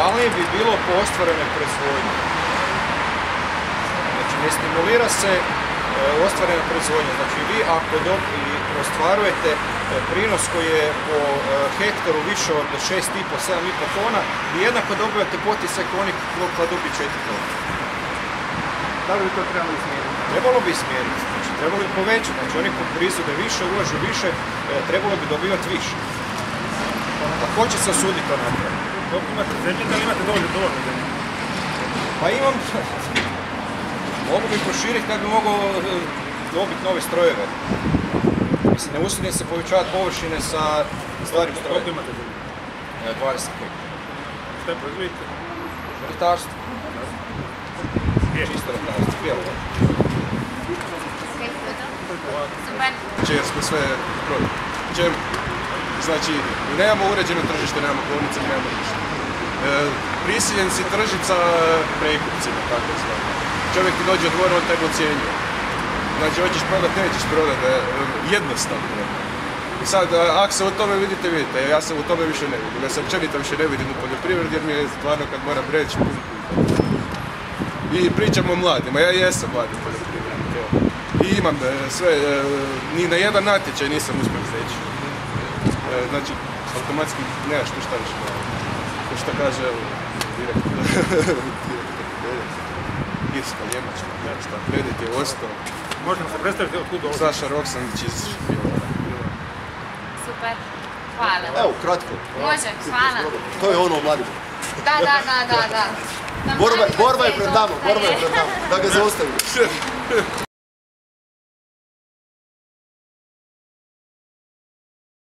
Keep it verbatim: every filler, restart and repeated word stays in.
realnije bi bilo po ostvarenoj proizvodnji. Znači, ne stimulira se ostvarena proizvodnja. Znači, vi ako ostvarujete prinos koji je po hektaru više od šest i pol do sedam i pol tona, vi jednako dobivate poticaj kao oni koja dobije četiri tona. Da li bi to trebalo izmjeriti? Trebalo bi izmjeriti, znači trebalo bi povećati, znači oni koji proizvode više, ulažu više, trebalo bi dobivati više. A ko će se osuditi to napraviti? Koliko imate zemlje, da li imate dovoljno dovoljno zemlje? Pa imam, mogu bi proširiti kad bi mogao dobiti nove strojeve. Mislim, ne usudim se povećavati površine sa starim strojevima. Koliko imate zemlje? dvadeset hektara. Šta je proizvodite? Retarstvo. Čisto retarstvo, bijelo. Jer smo sve protiv. Znači, nemamo uređeno tržište, nemamo tvornice, nemamo ništa. E, prisiljen si tržiti sa prekupcima, tako zvano. Čovjek ti dođe odvor, on tebe ocjenjuje. Znači, hoćeš prodat, nećeš prodat, e, jednostavno. I sad, ako se u tome vidite, vidite, ja se u tome više ne vidim. Ja se općenito više ne vidim u poljoprivredi, jer mi je stvarno kad moram reći pun puta. I pričam o mladima, ja jesam mladi poljoprivrednik, evo. I imam sve, ni na jedan natječaj nisam uspio steći. Znači, automatski nemaš tu šta više. To što kaže, evo, direktor. Irska, Njemačka, nema šta, kredit je ostao. Možemo se predstaviti od kuda ovo? Saša Roksanić iz Špilova. Super, hvala. Evo, kratko. Može, hvala. To je ono u mladima. Da, da, da, da, da. Borba je pred nama, borba je pred nama, da ga zaustavimo.